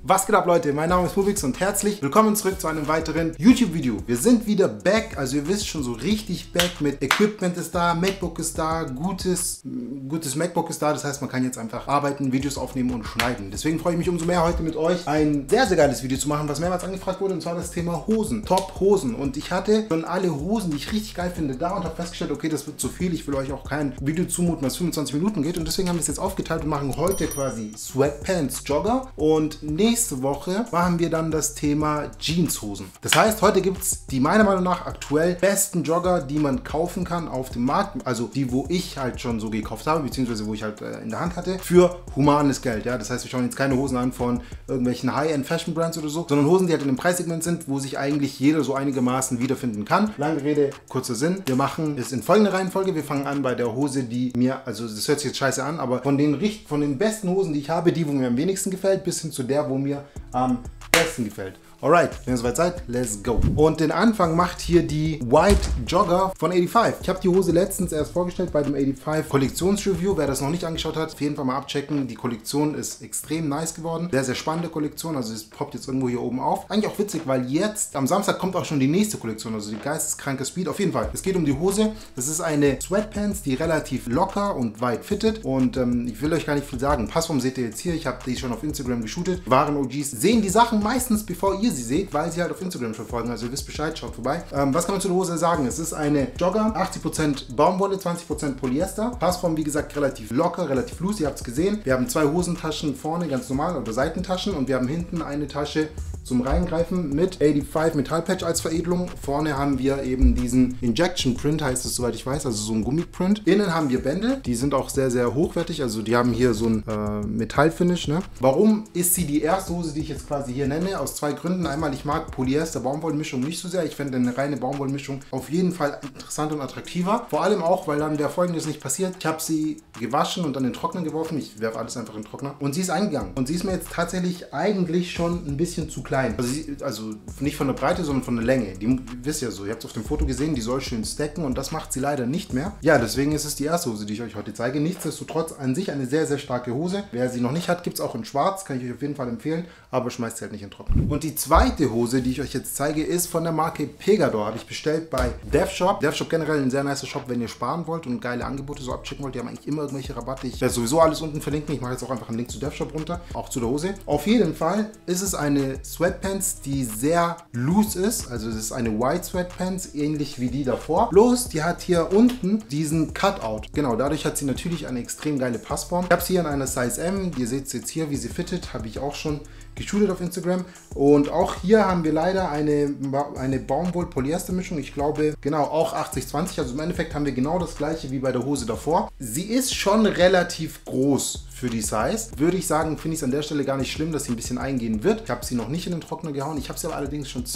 Was geht ab, Leute? Mein Name ist Mubix und herzlich willkommen zurück zu einem weiteren YouTube-Video. Wir sind wieder back, also ihr wisst schon, so richtig back mit Equipment ist da, MacBook ist da, gutes MacBook ist da, das heißt, man kann jetzt einfach arbeiten, Videos aufnehmen und schneiden. Deswegen freue ich mich umso mehr, heute mit euch ein sehr, sehr geiles Video zu machen, was mehrmals angefragt wurde, und zwar das Thema Hosen, Top-Hosen. Und ich hatte schon alle Hosen, die ich richtig geil finde, da und habe festgestellt, okay, das wird zu viel, ich will euch auch kein Video zumuten, was 25 Minuten geht, und deswegen haben wir es jetzt aufgeteilt und machen heute quasi Sweatpants, Jogger, und nächste Woche machen wir dann das Thema Jeanshosen. Das heißt, heute gibt es die meiner Meinung nach aktuell besten Jogger, die man kaufen kann auf dem Markt, also die, wo ich halt schon so gekauft habe, beziehungsweise wo ich halt in der Hand hatte, für humanes Geld. Ja? Das heißt, wir schauen jetzt keine Hosen an von irgendwelchen High-End-Fashion-Brands oder so, sondern Hosen, die halt in einem Preissegment sind, wo sich eigentlich jeder so einigermaßen wiederfinden kann. Lange Rede, kurzer Sinn. Wir machen es in folgender Reihenfolge. Wir fangen an bei der Hose, die mir, also das hört sich jetzt scheiße an, aber von den besten Hosen, die ich habe, die, wo mir am wenigsten gefällt, bis hin zu der, wo mir am besten gefällt. Alright, wenn ihr soweit seid, let's go. Und den Anfang macht hier die White Jogger von 85. Ich habe die Hose letztens erst vorgestellt bei dem 85 Kollektionsreview. Wer das noch nicht angeschaut hat, auf jeden Fall mal abchecken. Die Kollektion ist extrem nice geworden. Sehr, sehr spannende Kollektion. Also es poppt jetzt irgendwo hier oben auf. Eigentlich auch witzig, weil jetzt am Samstag kommt auch schon die nächste Kollektion. Also die geisteskranke Speed. Auf jeden Fall, es geht um die Hose. Das ist eine Sweatpants, die relativ locker und weit fittet. Und ich will euch gar nicht viel sagen. Passform seht ihr jetzt hier. Ich habe die schon auf Instagram geshootet. Wahren OGs sehen die Sachen meistens, bevor ihr sie seht, weil sie halt auf Instagram schon folgen. Also ihr wisst Bescheid, schaut vorbei. Was kann man zu der Hose sagen? Es ist eine Jogger, 80% Baumwolle, 20% Polyester. Passform, wie gesagt, relativ locker, relativ loose. Ihr habt es gesehen. Wir haben zwei Hosentaschen vorne, ganz normal, oder Seitentaschen, und wir haben hinten eine Tasche zum Reingreifen mit 85 Metallpatch als Veredelung. Vorne haben wir eben diesen Injection Print, heißt es soweit ich weiß, also so ein Gummiprint. Innen haben wir Bändel, die sind auch sehr, sehr hochwertig, also die haben hier so ein Metallfinish. Ne? Warum ist sie die erste Hose, die ich jetzt quasi hier nenne? Aus zwei Gründen. Einmal, ich mag Polyester-Baumwollmischung nicht so sehr. Ich finde eine reine Baumwollmischung auf jeden Fall interessant und attraktiver. Vor allem auch, weil dann Folgendes nicht passiert. Ich habe sie gewaschen und dann in den Trockner geworfen. Ich werfe alles einfach in den Trockner. Und sie ist eingegangen. Und sie ist mir jetzt tatsächlich eigentlich schon ein bisschen zu klein. Also nicht von der Breite, sondern von der Länge. Die wisst ja so, ihr habt es auf dem Foto gesehen, die soll schön stacken, und das macht sie leider nicht mehr. Ja, deswegen ist es die erste Hose, die ich euch heute zeige. Nichtsdestotrotz an sich eine sehr, sehr starke Hose. Wer sie noch nicht hat, gibt es auch in schwarz, kann ich euch auf jeden Fall empfehlen, aber schmeißt sie halt nicht in den Trockner. Und die zweite Hose, die ich euch jetzt zeige, ist von der Marke Pegador. Habe ich bestellt bei DevShop. DevShop generell ein sehr nicer Shop, wenn ihr sparen wollt und geile Angebote so abchecken wollt. Die haben eigentlich immer irgendwelche Rabatte. Ich werde sowieso alles unten verlinken. Ich mache jetzt auch einfach einen Link zu DevShop runter, auch zu der Hose. Auf jeden Fall ist es eine Sweatpants, die sehr loose ist. Also es ist eine White Sweatpants, ähnlich wie die davor. Bloß, die hat hier unten diesen Cutout. Genau, dadurch hat sie natürlich eine extrem geile Passform. Ich habe sie hier in einer Size M. Ihr seht es jetzt hier, wie sie fittet. Habe ich auch schon geshootet auf Instagram. Und auch hier haben wir leider eine Baumwoll-Polyester-Mischung. Ich glaube, genau, auch 80-20. Also im Endeffekt haben wir genau das gleiche wie bei der Hose davor. Sie ist schon relativ groß für die Size. Würde ich sagen, finde ich es an der Stelle gar nicht schlimm, dass sie ein bisschen eingehen wird. Ich habe sie noch nicht in den Trockner gehauen. Ich habe sie aber allerdings schon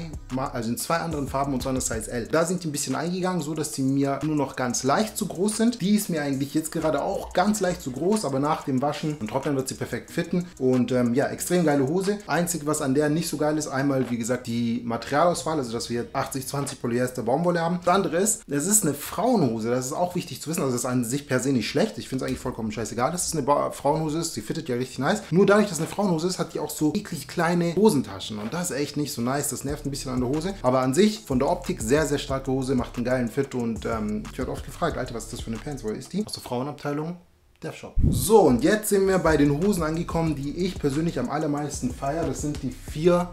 in zwei anderen Farben, und zwar in der Size L. Da sind die ein bisschen eingegangen, so dass sie mir nur noch ganz leicht zu groß sind. Die ist mir eigentlich jetzt gerade auch ganz leicht zu groß, aber nach dem Waschen und Trocknen wird sie perfekt fitten. Und ja, extrem geile Hose. Einzig, was an der nicht so geil ist, einmal, wie gesagt, die Materialauswahl, also dass wir 80-20 Polyester Baumwolle haben. Das andere ist, es ist eine Frauenhose. Das ist auch wichtig zu wissen. Also das ist an sich per se nicht schlecht. Ich finde es eigentlich vollkommen scheißegal, dass es eine Frauenhose ist. Sie fittet ja richtig nice. Nur dadurch, dass es eine Frauenhose ist, hat die auch so eklig kleine Hosentaschen. Und das ist echt nicht so nice. Das nervt ein bisschen an der Hose. Aber an sich, von der Optik, sehr, sehr starke Hose. Macht einen geilen Fit. Und ich werde oft gefragt, Alter, was ist das für eine Pants? Wo ist die? Aus der Frauenabteilung. DevShop. So, und jetzt sind wir bei den Hosen angekommen, die ich persönlich am allermeisten feiere. Das sind die vier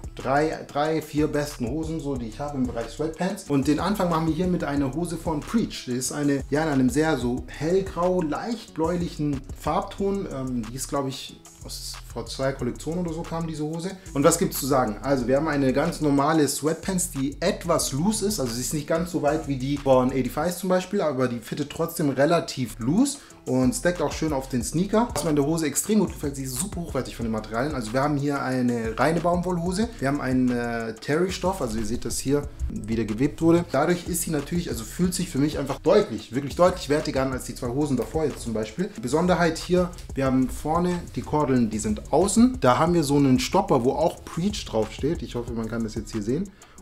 besten Hosen, so, die ich habe im Bereich Sweatpants. Und den Anfang machen wir hier mit einer Hose von Preach. Das ist eine, ja, in einem sehr so hellgrau, leicht bläulichen Farbton. Die ist, glaube ich, vor 2 Kollektionen oder so kam diese Hose. Und was gibt es zu sagen? Also wir haben eine ganz normale Sweatpants, die etwas loose ist. Also sie ist nicht ganz so weit wie die von 85 zum Beispiel, aber die fittet trotzdem relativ loose und stackt auch schön auf den Sneaker. Was mir an der Hose extrem gut gefällt, sie ist super hochwertig von den Materialien. Also wir haben hier eine reine Baumwollhose, wir haben einen Terry-Stoff, also ihr seht das hier, wie der gewebt wurde. Dadurch ist sie natürlich, also fühlt sich für mich einfach wirklich deutlich wertiger an als die zwei Hosen davor jetzt zum Beispiel. Die Besonderheit hier, wir haben vorne die Kordeln, die sind außen. Da haben wir so einen Stopper, wo auch Preach draufsteht. Ich hoffe, man kann das jetzt hier sehen.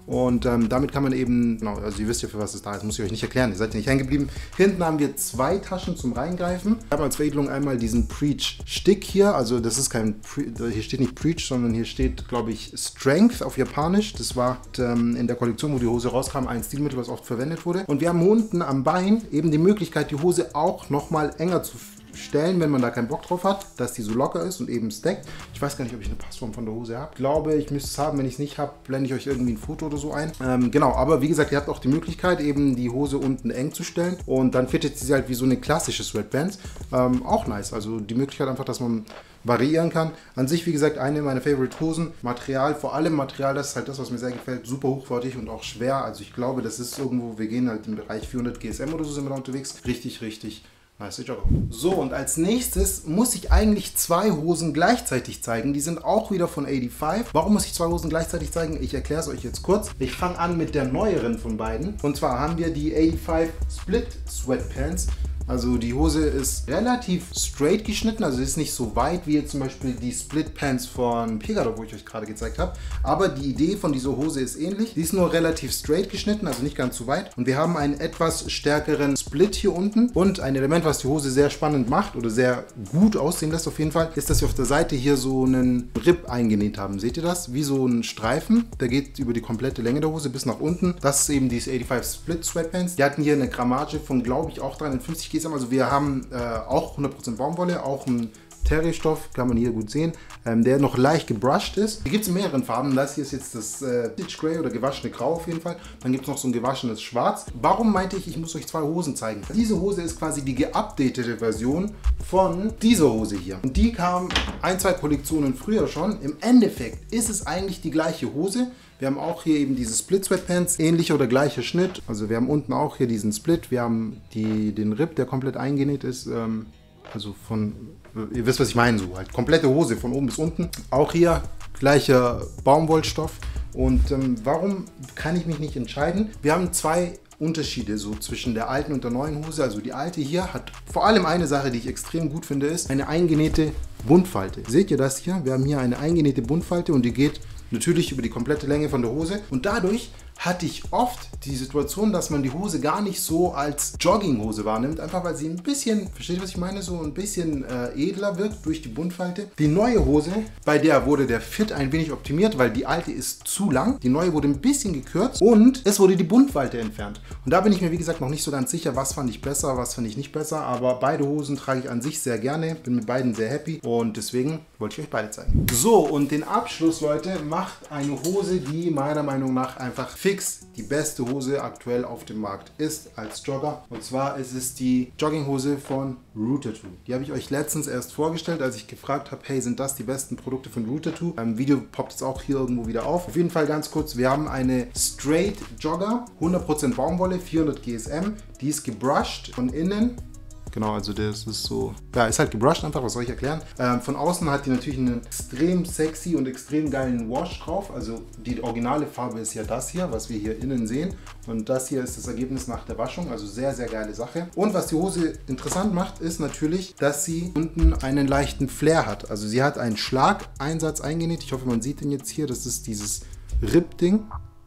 Und damit kann man eben, genau, also ihr wisst ja, für was es da ist, muss ich euch nicht erklären, ihr seid ja nicht hängen geblieben. Hinten haben wir 2 Taschen zum Reingreifen. Wir haben als Veredelung einmal diesen Preach-Stick hier, also das ist kein, hier steht nicht Preach, sondern hier steht, glaube ich, Strength auf Japanisch. Das war in der Kollektion, wo die Hose rauskam, ein Stilmittel, was oft verwendet wurde. Und wir haben unten am Bein eben die Möglichkeit, die Hose auch nochmal enger zu stellen, wenn man da keinen Bock drauf hat, dass die so locker ist und eben stackt. Ich weiß gar nicht, ob ich eine Passform von der Hose habe. Ich glaube, ich müsste es haben. Wenn ich es nicht habe, blende ich euch irgendwie ein Foto oder so ein. Genau, aber wie gesagt, ihr habt auch die Möglichkeit, eben die Hose unten eng zu stellen und dann fittet sie halt wie so eine klassische Sweatpants. Auch nice. Also die Möglichkeit einfach, dass man variieren kann. An sich, wie gesagt, eine meiner Favorite Hosen. Material, vor allem Material, das ist halt das, was mir sehr gefällt. Super hochwertig und auch schwer. Also ich glaube, das ist irgendwo, wir gehen halt im Bereich 400 GSM oder so sind wir da unterwegs. Richtig, richtig nice Jogger. So, und als nächstes muss ich eigentlich 2 Hosen gleichzeitig zeigen. Die sind auch wieder von 85. Warum muss ich 2 Hosen gleichzeitig zeigen? Ich erkläre es euch jetzt kurz. Ich fange an mit der neueren von beiden. Und zwar haben wir die 85 Split Sweatpants. Also die Hose ist relativ straight geschnitten, also ist nicht so weit wie jetzt zum Beispiel die Split Pants von Pegado, wo ich euch gerade gezeigt habe. Aber die Idee von dieser Hose ist ähnlich. Die ist nur relativ straight geschnitten, also nicht ganz so weit. Und wir haben einen etwas stärkeren Split hier unten. Und ein Element, was die Hose sehr spannend macht oder sehr gut aussehen lässt auf jeden Fall, ist, dass wir auf der Seite hier so einen Rip eingenäht haben. Seht ihr das? Wie so ein Streifen. Der geht über die komplette Länge der Hose bis nach unten. Das ist eben diese 85 Split Sweatpants. Die hatten hier eine Grammage von, glaube ich, auch 350 GSM. Also wir haben auch 100% Baumwolle, auch ein Terry-Stoff, kann man hier gut sehen, der noch leicht gebrushed ist. Die gibt es in mehreren Farben. Das hier ist jetzt das Stitch Grey oder gewaschene Grau auf jeden Fall. Dann gibt es noch so ein gewaschenes Schwarz. Warum meinte ich, ich muss euch 2 Hosen zeigen? Diese Hose ist quasi die geupdatete Version von dieser Hose hier. Und die kam 1, 2 Kollektionen früher schon. Im Endeffekt ist es eigentlich die gleiche Hose. Wir haben auch hier eben diese Split Sweatpants, ähnlicher oder gleicher Schnitt. Also wir haben unten auch hier diesen Split. Wir haben den Rip, der komplett eingenäht ist. Also von, ihr wisst, was ich meine, so halt komplette Hose von oben bis unten. Auch hier gleicher Baumwollstoff. Und warum kann ich mich nicht entscheiden? Wir haben 2 Unterschiede so zwischen der alten und der neuen Hose. Also die alte hier hat vor allem eine Sache, die ich extrem gut finde, ist eine eingenähte Buntfalte. Seht ihr das hier? Wir haben hier eine eingenähte Buntfalte und die geht natürlich über die komplette Länge von der Hose. Und dadurch hatte ich oft die Situation, dass man die Hose gar nicht so als Jogginghose wahrnimmt, einfach weil sie ein bisschen, versteht ihr, was ich meine, so ein bisschen edler wirkt durch die Buntfalte. Die neue Hose, bei der wurde der Fit ein wenig optimiert, weil die alte ist zu lang. Die neue wurde ein bisschen gekürzt und es wurde die Buntfalte entfernt. Und da bin ich mir, wie gesagt, noch nicht so ganz sicher, was fand ich besser, was fand ich nicht besser, aber beide Hosen trage ich an sich sehr gerne, bin mit beiden sehr happy und deswegen wollte ich euch beide zeigen. So, und den Abschluss, Leute, macht eine Hose, die meiner Meinung nach einfach fix die beste Hose aktuell auf dem Markt ist als Jogger. Und zwar ist es die Jogginghose von Root Tattoo. Die habe ich euch letztens erst vorgestellt, als ich gefragt habe, hey, sind das die besten Produkte von Root Tattoo? Im Video poppt es auch hier irgendwo wieder auf. Auf jeden Fall ganz kurz, wir haben eine Straight Jogger, 100% Baumwolle, 400 GSM. Die ist gebrushed von innen. Genau, also das ist so, ja, ist halt gebrushed einfach, was soll ich erklären. Von außen hat die natürlich einen extrem sexy und extrem geilen Wash drauf. Also die originale Farbe ist ja das hier, was wir hier innen sehen. Und das hier ist das Ergebnis nach der Waschung, also sehr, sehr geile Sache. Und was die Hose interessant macht, ist natürlich, dass sie unten einen leichten Flair hat. Also sie hat einen Schlageinsatz eingenäht. Ich hoffe, man sieht den jetzt hier. Das ist dieses Rip-Ding.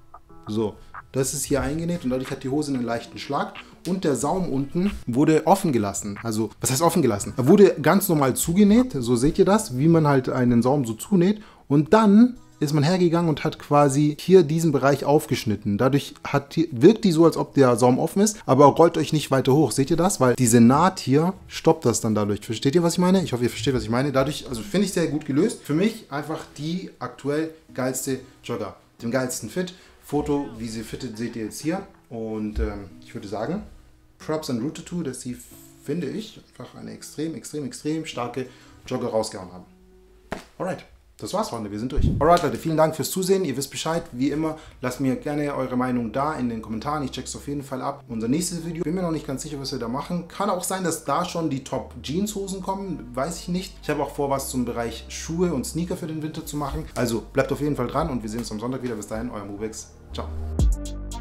So, das ist hier eingenäht und dadurch hat die Hose einen leichten Schlag. Und der Saum unten wurde offen gelassen. Also, was heißt offen gelassen? Er wurde ganz normal zugenäht, so seht ihr das, wie man halt einen Saum so zunäht. Und dann ist man hergegangen und hat quasi hier diesen Bereich aufgeschnitten. Dadurch wirkt die so, als ob der Saum offen ist, aber rollt euch nicht weiter hoch. Seht ihr das? Weil diese Naht hier stoppt das dann dadurch. Versteht ihr, was ich meine? Ich hoffe, ihr versteht, was ich meine. Dadurch, also finde ich sehr gut gelöst. Für mich einfach die aktuell geilste Jogger. Den geilsten Fit. Foto, wie sie fittet, seht ihr jetzt hier. Und ich würde sagen, Props an Root Tattoo, dass sie, finde ich, einfach eine extrem, extrem, extrem starke Jogger rausgehauen haben. Alright, das war's, Freunde, wir sind durch. Alright, Leute, vielen Dank fürs Zusehen. Ihr wisst Bescheid, wie immer, lasst mir gerne eure Meinung da in den Kommentaren. Ich check's auf jeden Fall ab. Unser nächstes Video, bin mir noch nicht ganz sicher, was wir da machen. Kann auch sein, dass da schon die Top-Jeans-Hosen kommen, weiß ich nicht. Ich habe auch vor, was zum Bereich Schuhe und Sneaker für den Winter zu machen. Also bleibt auf jeden Fall dran und wir sehen uns am Sonntag wieder. Bis dahin, euer Movex. Ciao.